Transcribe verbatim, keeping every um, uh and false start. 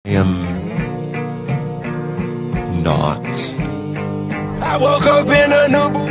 am not. I woke up in a new